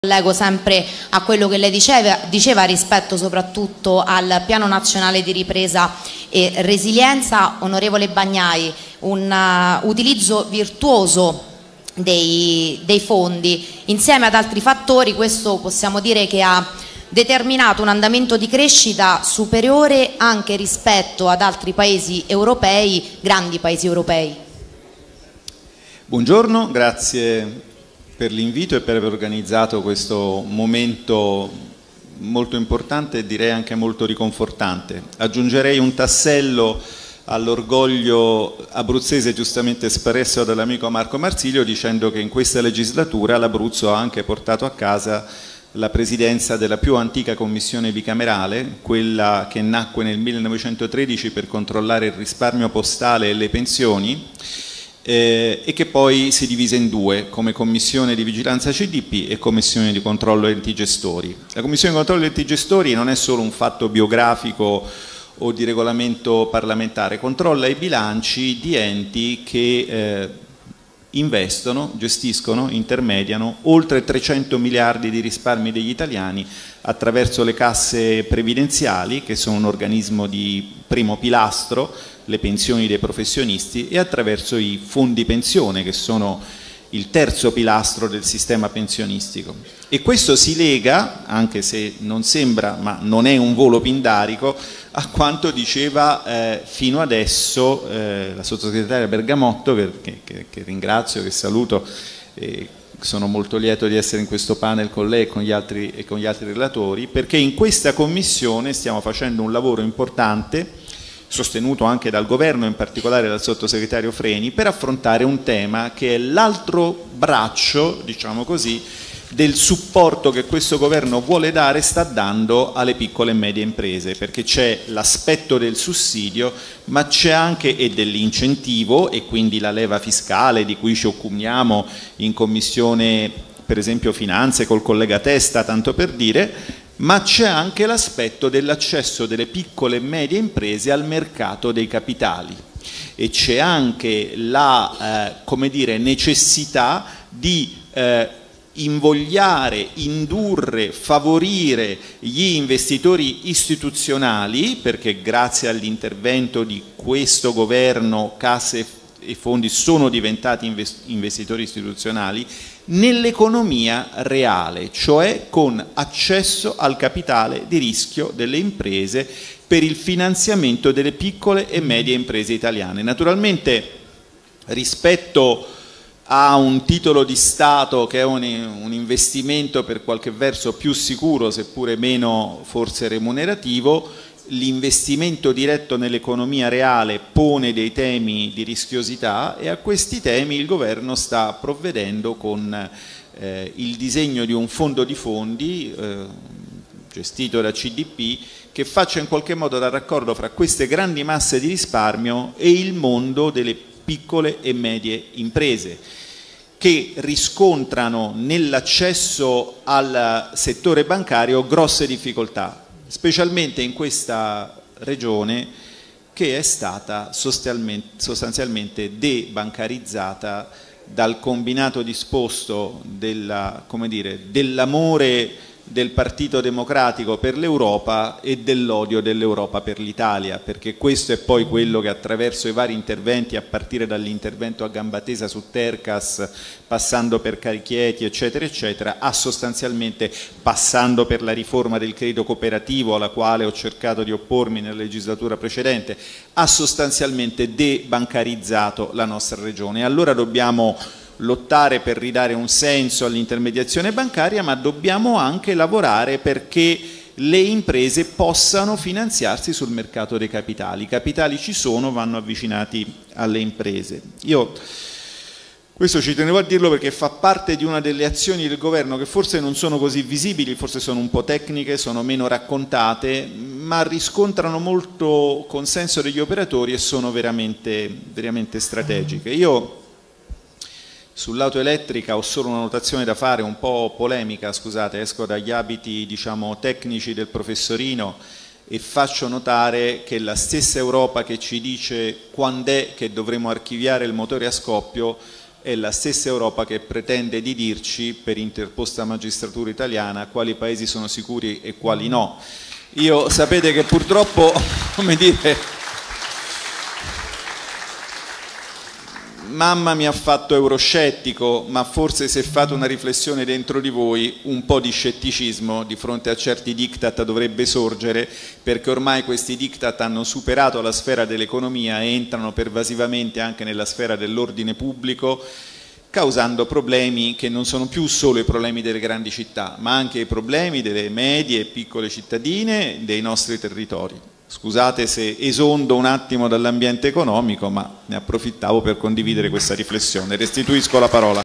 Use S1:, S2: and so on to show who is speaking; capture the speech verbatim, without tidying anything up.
S1: Collego sempre a quello che lei diceva, diceva rispetto soprattutto al Piano Nazionale di Ripresa e Resilienza. Onorevole Bagnai, un uh, utilizzo virtuoso dei, dei fondi insieme ad altri fattori, questo possiamo dire che ha determinato un andamento di crescita superiore anche rispetto ad altri paesi europei, grandi paesi europei.
S2: Buongiorno, grazie per l'invito e per aver organizzato questo momento molto importante e direi anche molto riconfortante. Aggiungerei un tassello all'orgoglio abruzzese giustamente espresso dall'amico Marco Marsilio, dicendo che in questa legislatura l'Abruzzo ha anche portato a casa la presidenza della più antica commissione bicamerale, quella che nacque nel millenovecentotredici per controllare il risparmio postale e le pensioni, Eh, e che poi si divise in due, come commissione di vigilanza C D P e commissione di controllo enti gestori. La commissione di controllo enti gestori non è solo un fatto biografico o di regolamento parlamentare, controlla i bilanci di enti che eh, investono, gestiscono, intermediano oltre trecento miliardi di risparmi degli italiani attraverso le casse previdenziali, che sono un organismo di primo pilastro, le pensioni dei professionisti, e attraverso i fondi pensione, che sono il terzo pilastro del sistema pensionistico. E questo si lega, anche se non sembra, ma non è un volo pindarico, a quanto diceva eh, fino adesso eh, la sottosegretaria Bergamotto, che, che, che ringrazio, che saluto, eh, sono molto lieto di essere in questo panel con lei e con gli altri, e con gli altri relatori, perché in questa commissione stiamo facendo un lavoro importante, sostenuto anche dal governo, in particolare dal sottosegretario Freni, per affrontare un tema che è l'altro braccio, diciamo così, del supporto che questo governo vuole dare e sta dando alle piccole e medie imprese, perché c'è l'aspetto del sussidio, ma c'è anche e dell'incentivo, e quindi la leva fiscale di cui ci occupiamo in commissione, per esempio finanze, col collega Testa, tanto per dire, ma c'è anche l'aspetto dell'accesso delle piccole e medie imprese al mercato dei capitali, e c'è anche la eh, come dire, necessità di eh, invogliare, indurre, favorire gli investitori istituzionali, perché grazie all'intervento di questo governo casse e fondi sono diventati investitori istituzionali, nell'economia reale, cioè con accesso al capitale di rischio delle imprese per il finanziamento delle piccole e medie imprese italiane. Naturalmente rispetto a un titolo di Stato che è un, un investimento per qualche verso più sicuro, seppure meno forse remunerativo, l'investimento diretto nell'economia reale pone dei temi di rischiosità, e a questi temi il governo sta provvedendo con eh, il disegno di un fondo di fondi eh, gestito da C D P, che faccia in qualche modo da raccordo fra queste grandi masse di risparmio e il mondo delle piccole e medie imprese, che riscontrano nell'accesso al settore bancario grosse difficoltà, specialmente in questa regione che è stata sostanzialmente debancarizzata dal combinato disposto della, come dire, dell'amore del Partito Democratico per l'Europa e dell'odio dell'Europa per l'Italia, perché questo è poi quello che attraverso i vari interventi, a partire dall'intervento a gamba tesa su Tercas, passando per Carichieti eccetera eccetera, ha sostanzialmente, passando per la riforma del credito cooperativo alla quale ho cercato di oppormi nella legislatura precedente, ha sostanzialmente debancarizzato la nostra regione. Allora dobbiamo lottare per ridare un senso all'intermediazione bancaria, ma dobbiamo anche lavorare perché le imprese possano finanziarsi sul mercato dei capitali. I capitali ci sono, vanno avvicinati alle imprese. Io questo ci tenevo a dirlo perché fa parte di una delle azioni del governo che forse non sono così visibili, forse sono un po' tecniche, sono meno raccontate, ma riscontrano molto consenso degli operatori e sono veramente, veramente strategiche. Io sull'auto elettrica ho solo una notazione da fare, un po' polemica, scusate, esco dagli abiti, diciamo, tecnici del professorino e faccio notare che la stessa Europa che ci dice quando è che dovremo archiviare il motore a scoppio è la stessa Europa che pretende di dirci, per interposta magistratura italiana, quali paesi sono sicuri e quali no. Io sapete che purtroppo, come dire, mamma mi ha fatto euroscettico, ma forse se fate una riflessione dentro di voi un po' di scetticismo di fronte a certi diktat dovrebbe sorgere, perché ormai questi diktat hanno superato la sfera dell'economia e entrano pervasivamente anche nella sfera dell'ordine pubblico, causando problemi che non sono più solo i problemi delle grandi città, ma anche i problemi delle medie e piccole cittadine dei nostri territori. Scusate se esondo un attimo dall'ambiente economico, ma ne approfittavo per condividere questa riflessione. Restituisco la parola.